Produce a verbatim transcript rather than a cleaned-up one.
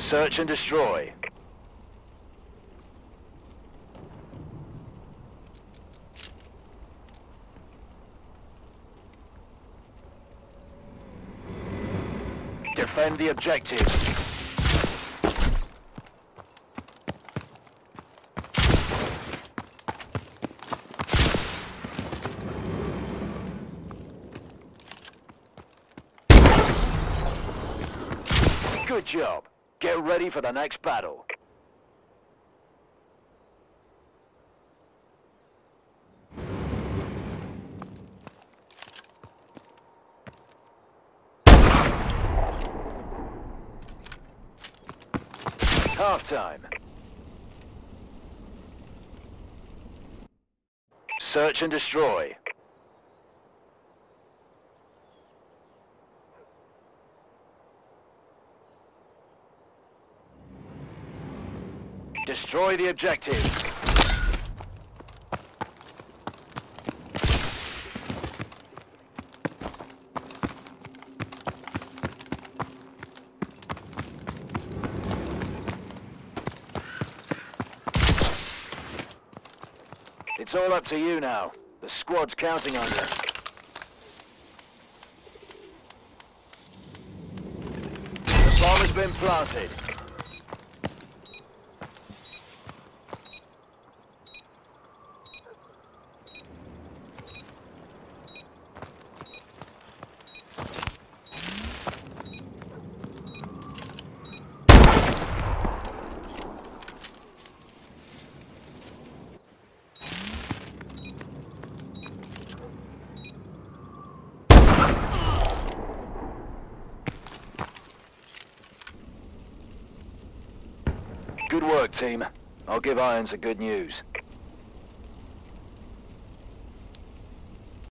Search and destroy. Defend the objective. Good job. Get ready for the next battle. Half-time. Search and destroy. Destroy the objective. It's all up to you now. The squad's counting on you. The bomb has been planted. Good work, team. I'll give Irons the good news.